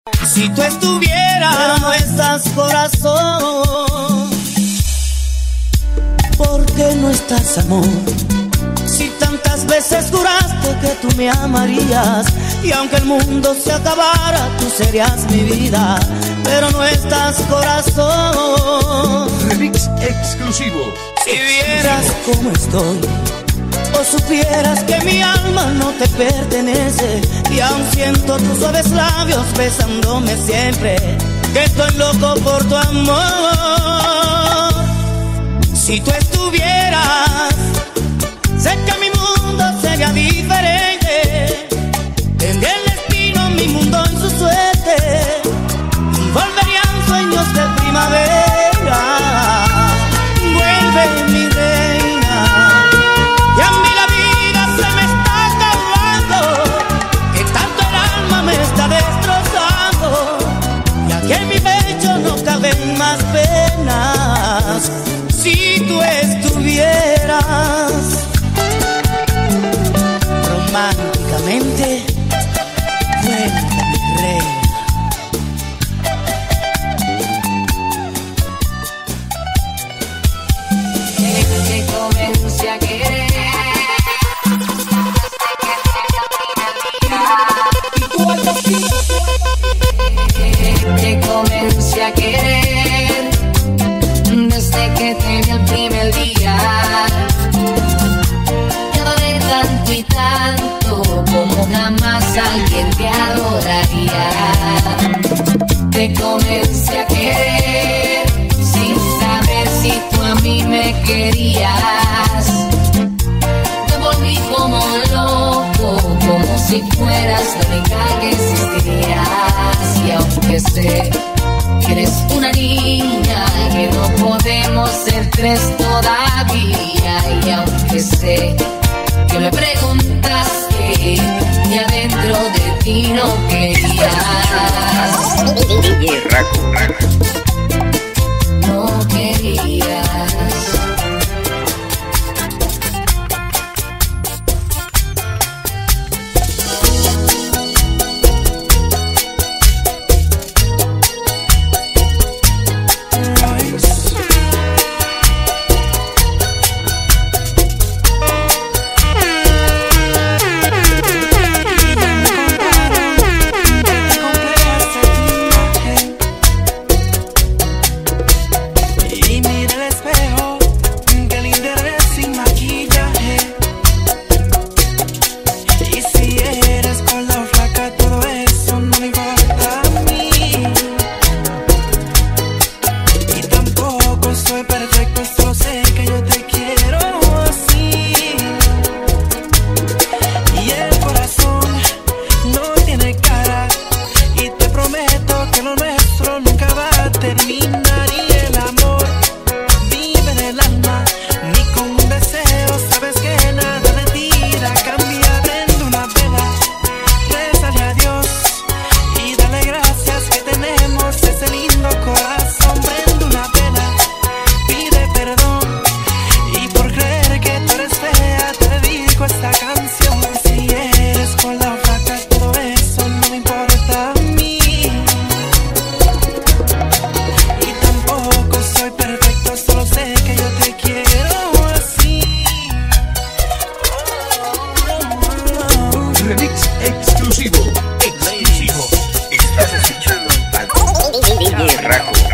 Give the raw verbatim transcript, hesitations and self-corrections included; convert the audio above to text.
Si tú estuvieras, pero no estás, corazón. ¿Por qué no estás, amor? Si tantas veces juraste que tú me amarías, y aunque el mundo se acabara, tú serías mi vida, pero no estás, corazón. Remix exclusivo. Si vieras cómo estoy, o supieras que mi alma no te pertenece, y aún siento tus suaves labios besándome siempre, que estoy loco por tu amor. Si tú estuvieras, sé que mi mundo sería diferente, tendría el destino, mi mundo en su suerte, y volverían sueños de primavera. Vuelve, mi reina, y a mí la vida se me está acabando, que tanto el alma me está destrozando, ya que en mi pecho no caben más penas. Si tú estuvieras, románticamente, vuelve, mi reina. Te comencé a querer, te comencé a querer desde que te vi el primer día. Te adoré tanto y tanto como jamás alguien te adoraría. Te comencé a querer sin saber si tú a mí me querías. Me volví como loco, como si fueras la única que existirías. Y aunque sé que eres una niña, que no podemos ser tres todavía, y aunque sé que me preguntaste y adentro de ti no querías, D J Raco, Raco. no querías. Remix exclusivo, exclusivo. Estás escuchando a D J Raco.